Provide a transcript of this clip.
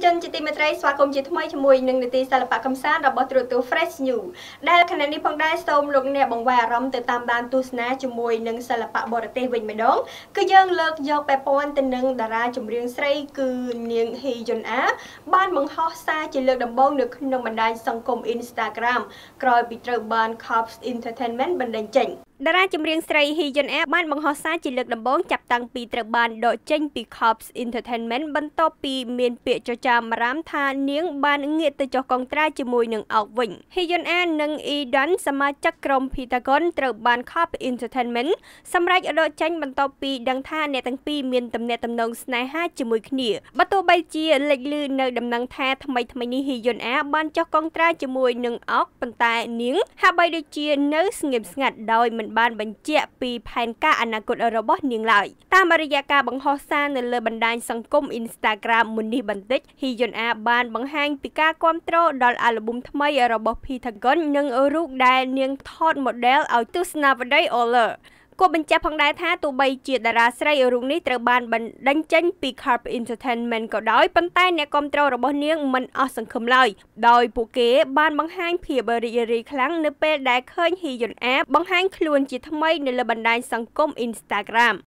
ជនជាទីមេត្រីស្វាគមន៍ជាថ្មីជាមួយនឹងនីតិសិល្បៈកំសាន្តរបស់ទូរទស្សន៍ Fresh News ដែលខណៈនេះផងដែរសូមលោកអ្នកបង្វែរអារម្មណ៍ទៅតាមដានទស្សនាជាមួយនឹងសិល្បៈបរទេសវិញម្ដងគឺយើងលើកយកពាក់ព័ន្ធទៅនឹងតារាចម្រៀងស្រីគឺនាងហ៊ីយុនអាបានបង្ហោះសារជាលើកដំបូងនៅក្នុងបណ្ដាញសង្គម Instagram ក្រោយពីត្រូវបាន Corps Entertainment បណ្ដេញចេញតារាចម្រៀងស្រីហ៊ីយុនអាបានបង្ហោះសារជាលើកដំបូងចាប់តាំងពីត្រូវបានដកចេញពី Corps Entertainment បន្ទាប់ពីមានពាក្យចចាមអារ៉ាមថានាងបានងាកទៅចុះកងត្រាជាមួយនឹងអោកវិញហ៊ីយុនអានិងអ៊ីដនសមាជិកក្រុម Pentagon ត្រូវបាន Corps Entertainment សម្រេចដកចេញបន្ទាប់ពីដឹងថាអ្នកទាំងពីរមានទំនាក់ទំនងស្នេហាជាមួយគ្នាបើទោះបីជាលេចលឺនៅដំណឹងថាថ្មីនេះហ៊ីយុនអាបានចុះកងត្រាជាមួយនឹងអោកប៉ុន្តែនាងហាក់បីដូចជានៅស្ងៀមស្ងាត់ដោយមិនបានបញ្ជាក់ពីផែនការអនាគតរបស់នាងឡើយតាមរយៈការបង្ហោះសារនៅលើបណ្ដាញសង្គម Instagram មុននេះបន្តិចហ៊ីយុនអាបានបង្ហាញពីការគាំទ្រដល់អាល់ប៊ុមថ្មីរបស់ Pentagon និងរូបដែលនាងថត model ឲ្យទស្សនាវដ្តី Olerគួរបញ្ជាក់ផងដែរថាទោះបីជាតារាស្រីរូបនេះត្រូវបានបណ្ដេញចេញពី Corp Entertainment ក៏ដោយប៉ុន្តែអ្នកគាំទ្ររបស់នាងមិនអស់សង្ឃឹមឡើយដោយពួកគេបានបង្ហាញភាពរីករាយខ្លាំងនៅពេលដែលឃើញហ៊ីយុនអាបង្ហាញខ្លួនជាថ្មីនៅលើបណ្ដាញសង្គម Instagram